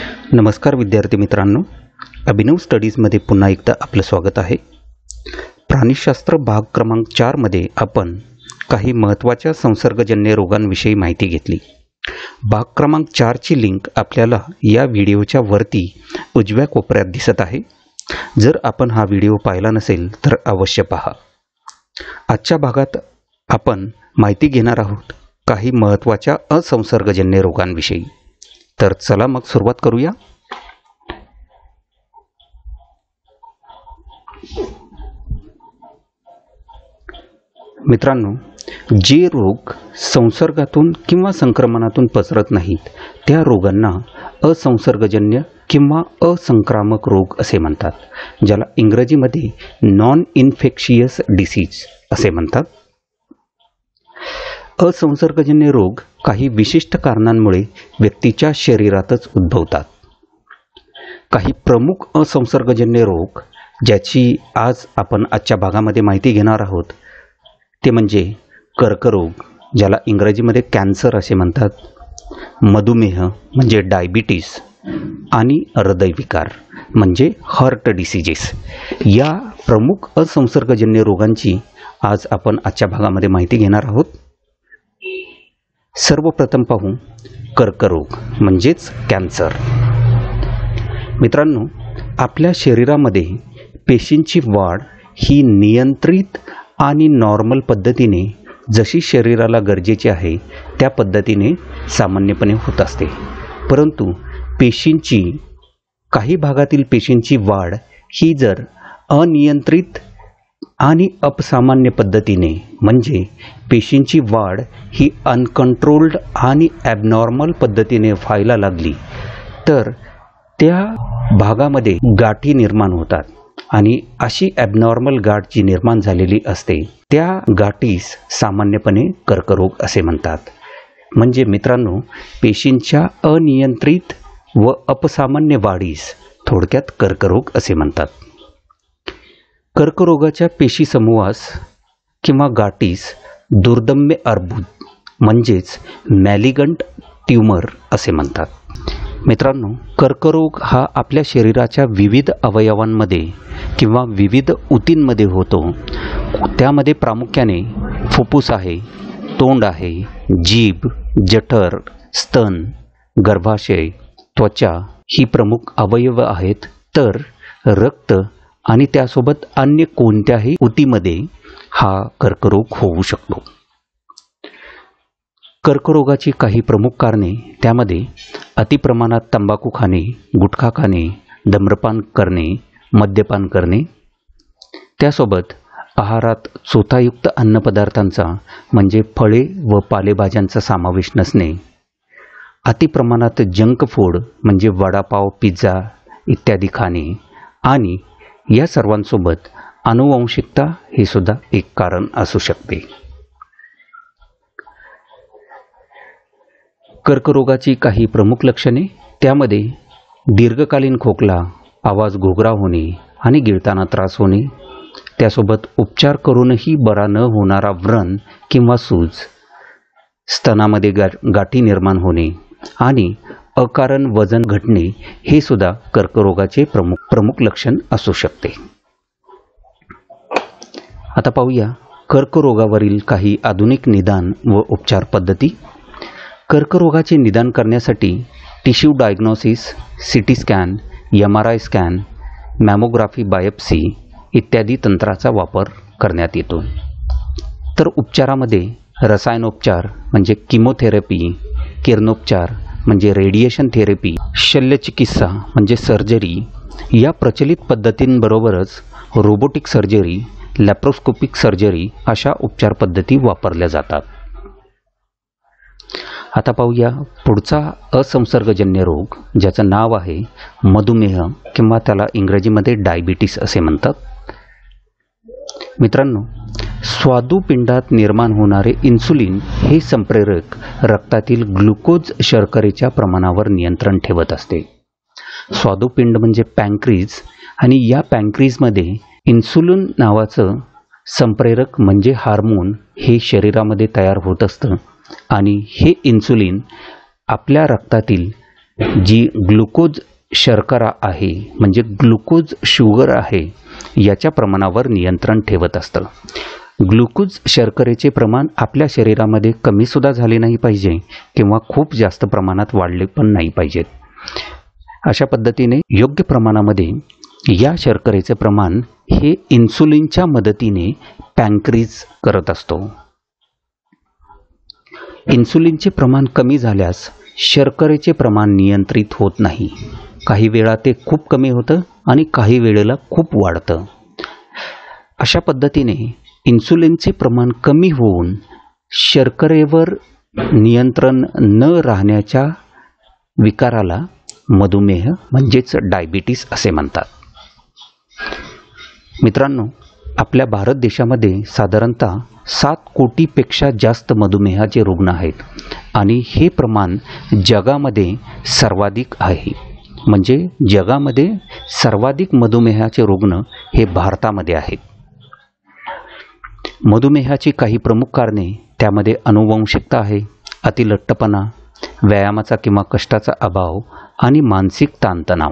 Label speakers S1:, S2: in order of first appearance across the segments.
S1: नमस्कार विद्यार्थी मित्रांनो, अभिनव स्टडीजमध्ये पुन्हा एकदा आपलं स्वागत आहे. प्राणीशास्त्र भाग क्रमांक 4 मध्ये आपण काही महत्त्वाच्या संसर्गजन्य रोगांविषयी माहिती घेतली. भाग क्रमांक 4 ची लिंक आपल्याला या व्हिडिओच्या वरती उजव्या कोपऱ्यात दिसत आहे. जर आपण हा व्हिडिओ पाहिला नसेल तर अवश्य पहा. आजच्या भागात आपण माहिती घेणार आहोत काही महत्त्वाच्या असंसर्गजन्य रोगांविषयी. तर चला मग सुरुवात करूया. मित्रांनो, जे रोग संसर्गातून किंवा संक्रमणातून पसरत नाहीत त्या रोगांना असंसर्गजन्य किंवा असंक्रामक रोग असे म्हणतात, ज्याला इंग्रजीमध्ये नॉन इन्फेक्शियस डिसीज असे म्हणतात. असंसर्गजन्य रोग काही विशिष्ट कारणांमुळे व्यक्तीच्या शरीरातच उद्भवतात. काही प्रमुख असंसर्गजन्य रोग ज्याची आज आपण आजच्या भागामध्ये माहिती घेणार आहोत ते म्हणजे कर्करोग, ज्याला इंग्रजीमध्ये कॅन्सर असे म्हणतात, मधुमेह म्हणजे डायबिटीस आणि हृदयविकार म्हणजे हार्ट डिसीजेस. या प्रमुख असंसर्गजन्य रोगांची आज आपण आजच्या भागामध्ये माहिती घेणार आहोत. सर्वप्रथम पाहू कर्करोग म्हणजेच कॅन्सर. मित्रांनो, आपल्या शरीरामध्ये पेशींची वाढ ही नियंत्रित आणि नॉर्मल पद्धतीने जशी शरीराला गरजेची आहे त्या पद्धतीने सामान्यपणे होत असते. परंतु काही भागातील पेशींची वाढ ही जर अनियंत्रित आणि अपसामान्य पद्धतीने म्हणजे पेशींची वाढ ही अनकंट्रोल्ड आणि ॲबनॉर्मल पद्धतीने व्हायला लागली तर त्या भागामध्ये गाठी निर्माण होतात आणि अशी ॲबनॉर्मल गाठ जी निर्माण झालेली असते त्या गाठीस सामान्यपणे कर्करोग असे म्हणतात. म्हणजे मित्रांनो, पेशींच्या अनियंत्रित व अपसामान्य वाढीस थोडक्यात कर्करोग असे म्हणतात. कर्करोगाच्या पेशी समूहास किंवा गाठीस दुर्दम्य अर्बुद म्हणजेच मॅलिगंट ट्यूमर असे म्हणतात. मित्रांनो, कर्करोग हा आपल्या शरीराच्या विविध अवयवांमध्ये किंवा विविध ऊतींमध्ये होतो. त्यामध्ये प्रामुख्याने फुफ्फुस आहे, तोंड आहे, जीभ, जठर, स्तन, गर्भाशय, त्वचा ही प्रमुख अवयव आहेत. तर रक्त आणि त्यासोबत अन्य कोणत्याही ऊतीमध्ये हा कर्करोग होऊ शकतो. कर्करोगाची काही प्रमुख कारणे, त्यामध्ये अतिप्रमाणात तंबाखू खाणे, गुटखा खाणे, धूम्रपान करणे, मद्यपान करणे, त्यासोबत आहारात चोथायुक्त अन्नपदार्थांचा म्हणजे फळे व पालेभाज्यांचा समावेश नसणे, अतिप्रमाणात जंक फूड म्हणजे वडापाव, पिझ्झा इत्यादी खाणे आणि या सर्वांसोबत अनुवंशिकता हे सुद्धा एक कारण असू शकते. कर्करोगाची काही प्रमुख लक्षणे, त्यामध्ये दीर्घकालीन खोकला, आवाज घोगरा होणे आणि गिळताना त्रास होणे, त्यासोबत उपचार करूनही बरा न होणारा व्रण किंवा सूज, स्तनामध्ये गाठी निर्माण होणे आणि अकारण वजन घटणे हे सुद्धा कर्करोगाचे प्रमुख लक्षण असू शकते. आता पाहूया कर्करोगावरील काही आधुनिक निदान व उपचार पद्धती. कर्करोगाचे निदान करण्यासाठी tissue diagnosis, CT scan, MRI scan, mammography, biopsy इत्यादी तंत्राचा वापर करण्यात येतो. तर उपचारामध्ये रसायनोपचार म्हणजे किमोथेरपी, किरणोपचार म्हणजे रेडिएशन थेरपी, शल्यचिकित्सा म्हणजे सर्जरी या प्रचलित पद्धतींबरोबरच रोबोटिक सर्जरी, लॅप्रोस्कोपिक सर्जरी अशा उपचार पद्धती वापरल्या जातात. आता पाहूया पुढचा असंसर्गजन्य रोग, ज्याचं नाव आहे मधुमेह किंवा त्याला इंग्रजीमध्ये डायबिटीस असे म्हणतात. मित्रांनो, स्वादुपिंडात निर्माण होणारे इन्सुलिन हे संप्रेरक रक्तातील ग्लुकोज शर्करेच्या प्रमाणावर नियंत्रण ठेवत असते. स्वादुपिंड म्हणजे पॅन्क्रीज आणि या पॅन्क्रीजमध्ये इन्सुलिन नावाचं संप्रेरक म्हणजे हार्मोन हे शरीरामध्ये तयार होत असतं आणि हे इन्सुलिन आपल्या रक्तातील जी ग्लुकोज शर्करा आहे म्हणजे ग्लुकोज शुगर आहे याच्या प्रमाणावर नियंत्रण ठेवत असतं. ग्लुकोज शर्करेचे प्रमाण आपल्या शरीरामध्ये कमीसुद्धा झाले नाही पाहिजे किंवा खूप जास्त प्रमाणात वाढले पण नाही पाहिजेत. अशा पद्धतीने योग्य प्रमाणामध्ये या शर्करेचे प्रमाण हे इन्सुलिनच्या मदतीने पॅन्क्रीज करत असतो. इन्सुलिनचे प्रमाण कमी झाल्यास शर्करेचे प्रमाण नियंत्रित होत नाही. काही वेळा ते खूप कमी होतं आणि काही वेळेला खूप वाढतं. अशा पद्धतीने इन्सुलिनचे प्रमाण कमी होऊन शर्करेवर नियंत्रण न राहण्याच्या विकाराला मधुमेह म्हणजेच डायबिटीस असे म्हणतात. मित्रांनो, आपल्या भारत देशामध्ये साधारणतः 7 कोटीपेक्षा जास्त मधुमेहाचे रुग्ण आहेत आणि हे प्रमाण जगामध्ये सर्वाधिक आहे. म्हणजे जगामध्ये सर्वाधिक मधुमेहाचे रुग्ण हे भारतामध्ये आहेत. मधुमेहाची काही प्रमुख कारणे त्यामध्ये अनुवंशिकता आहे, अतिलठ्ठपणा, व्यायामाचा किंवा कष्टाचा अभाव आणि मानसिक ताणतणाव.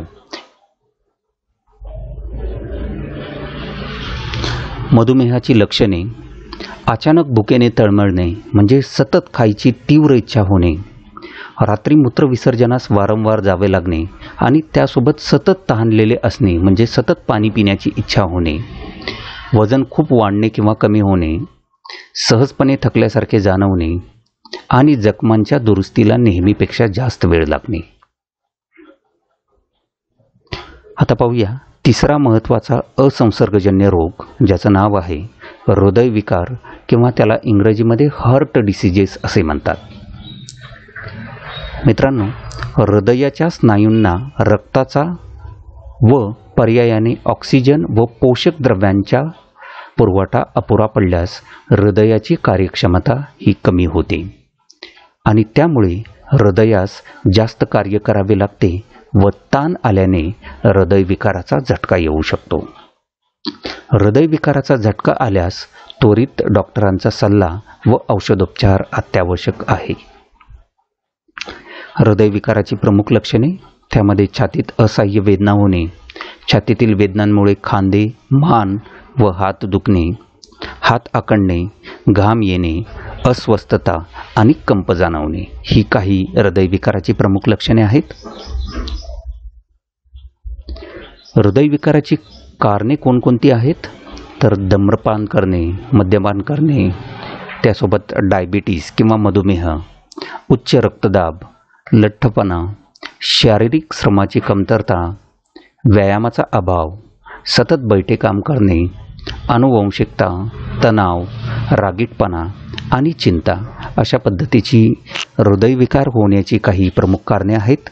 S1: मधुमेहाची लक्षणे: अचानक भुकेने तळमळणे म्हणजे सतत खायची तीव्र इच्छा होणे, रात्री मूत्रविसर्जनास वारंवार जावे लागणे आणि त्यासोबत सतत तहानलेले असणे म्हणजे सतत पाणी पिण्याची इच्छा होणे, वजन खूप वाढणे किंवा कमी होणे, सहजपणे थकल्यासारखे जाणवणे आणि जखमांच्या दुरुस्तीला नेहमीपेक्षा जास्त वेळ लागणे. आता पाहूया तिसरा महत्त्वाचा असंसर्गजन्य रोग, ज्याचं नाव आहे हृदयविकार किंवा त्याला इंग्रजीमध्ये हार्ट डिसीजेस असे म्हणतात. मित्रांनो, हृदयाच्या स्नायूंना रक्ताचा व पर्यायाने ऑक्सिजन व पोषक द्रव्यांचा पुरवठा अपुरा पडल्यास हृदयाची कार्यक्षमता ही कमी होते आणि त्यामुळे हृदयास जास्त कार्य करावे लागते व ताण आल्याने हृदयविकाराचा झटका येऊ शकतो. हृदयविकाराचा झटका आल्यास त्वरित डॉक्टरांचा सल्ला व औषधोपचार अत्यावश्यक आहे. हृदयविकाराची प्रमुख लक्षणे त्यामध्ये छातीत असह्य वेदना होणे, छातीतील वेदनांमुळे खांदे, मान व हात दुखणे, हात आखडणे, घाम येणे, अस्वस्थता आणि कंप जाणवणे ही काही हृदयविकाराची प्रमुख लक्षणे आहेत. हृदयविकाराची कारणे कोणकोणती आहेत तर धूम्रपान करणे, मद्यपान करणे, त्यासोबत डायबिटीस किंवा मधुमेह, उच्च रक्तदाब, लठ्ठपणा, शारीरिक श्रमाची कमतरता, व्यायामाचा अभाव, सतत बैठे काम करणे, अनुवंशिकता, तणाव, रागीटपणा आणि चिंता अशा पद्धतीची हृदयविकार होण्याची काही प्रमुख कारणे आहेत.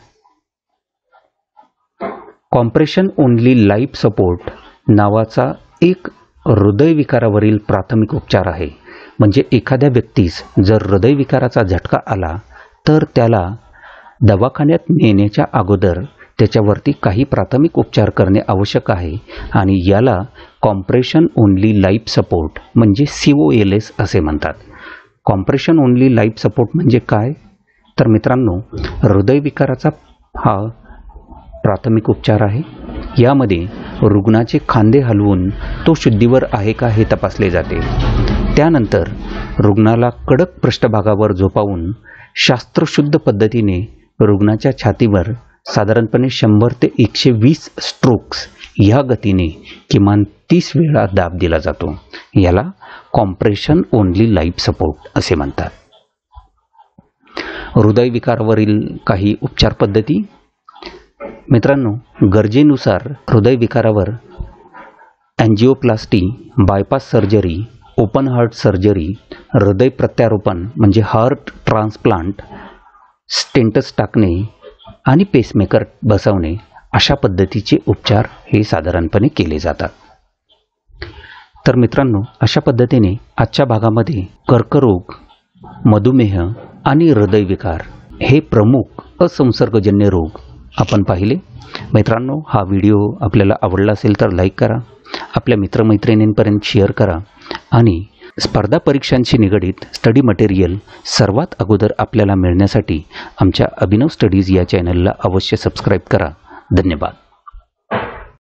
S1: कॉम्प्रेशन ओनली लाईफ सपोर्ट नावाचा एक हृदयविकारावरील प्राथमिक उपचार आहे. म्हणजे एखाद्या व्यक्तीस जर हृदयविकाराचा झटका आला तर त्याला दवाखान्यात नेण्याच्या अगोदर त्याच्यावरती काही प्राथमिक उपचार करणे आवश्यक आहे आणि याला कॉम्प्रेशन ओनली लाईफ सपोर्ट म्हणजे COLS असे म्हणतात. कॉम्प्रेशन ओनली लाईफ सपोर्ट म्हणजे काय तर मित्रांनो, हृदयविकाराचा हा प्राथमिक उपचार आहे. यामध्ये रुग्णाचे खांदे हलवून तो शुद्धीवर आहे का हे तपासले जाते. त्यानंतर रुग्णाला कडक पृष्ठभागावर झोपावून शास्त्रशुद्ध पद्धतीने रुग्णाच्या छातीवर साधारणपणे 100 ते 120 स्ट्रोक्स ह्या गतीने किमान 30 वेळा दाब दिला जातो. याला कॉम्प्रेशन ओनली लाईफ सपोर्ट असे म्हणतात. हृदयविकारावरील काही उपचार पद्धती मित्रांनो, गरजेनुसार हृदयविकारावर angioplasty, bypass surgery, open heart surgery, हृदय प्रत्यारोपण म्हणजे हार्ट ट्रान्सप्लांट, स्टेंटस टाकणे आणि पेसमेकर बसवणे अशा पद्धतीचे उपचार हे साधारणपणे केले जातात. तर मित्रांनो, अशा पद्धतीने आजच्या भागामध्ये कर्करोग, मधुमेह आणि हृदयविकार हे प्रमुख असंसर्गजन्य रोग आपण पाहिले. मित्रांनो, हा व्हिडिओ आपल्याला आवडला असेल तर लाईक करा, आपल्या मित्रमैत्रिणींपर्यंत शेअर करा आणि स्पर्धा परीक्षांशी निगडीत स्टडी मटेरियल सर्वात अगोदर आपल्याला मिळण्यासाठी आमच्या अभिनव स्टडीज या चॅनलला अवश्य सबस्क्राईब करा. धन्यवाद.